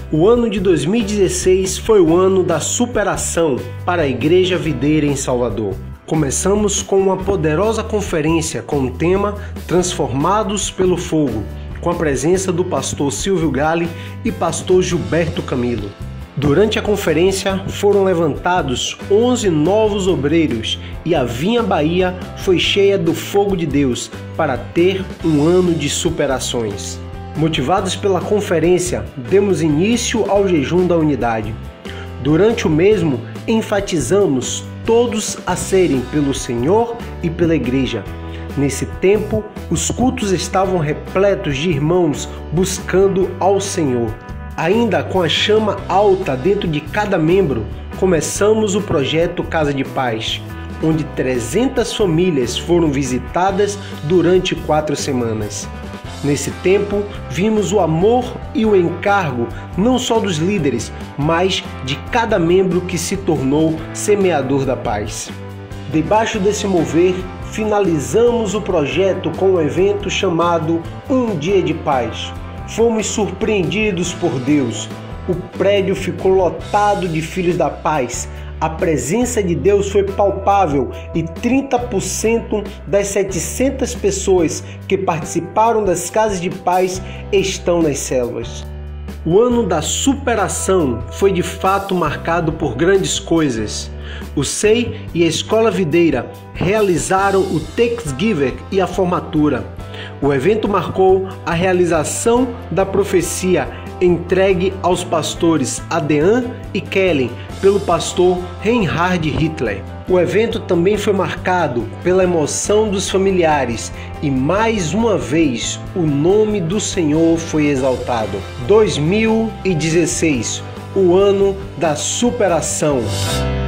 O ano de 2016 foi o ano da superação para a Igreja Videira em Salvador. Começamos com uma poderosa conferência com o tema Transformados pelo Fogo, com a presença do pastor Silvio Galli e pastor Gilberto Camilo. Durante a conferência foram levantados 11 novos obreiros e a Vinha Bahia foi cheia do fogo de Deus para ter um ano de superações. Motivados pela conferência, demos início ao jejum da unidade. Durante o mesmo, enfatizamos todos a serem pelo Senhor e pela Igreja. Nesse tempo, os cultos estavam repletos de irmãos buscando ao Senhor. Ainda com a chama alta dentro de cada membro, começamos o projeto Casa de Paz, onde 300 famílias foram visitadas durante 4 semanas. Nesse tempo, vimos o amor e o encargo não só dos líderes, mas de cada membro que se tornou semeador da paz. Debaixo desse mover, finalizamos o projeto com um evento chamado Um Dia de Paz. Fomos surpreendidos por Deus. O prédio ficou lotado de filhos da paz. A presença de Deus foi palpável e 30% das 700 pessoas que participaram das casas de paz estão nas células. O ano da superação foi de fato marcado por grandes coisas. O SEI e a Escola Videira realizaram o Thanksgiving e a formatura. O evento marcou a realização da profecia entregue aos pastores Adean e Kellen pelo pastor Reinhard Hitler. O evento também foi marcado pela emoção dos familiares e mais uma vez o nome do Senhor foi exaltado. 2016, o ano da superação.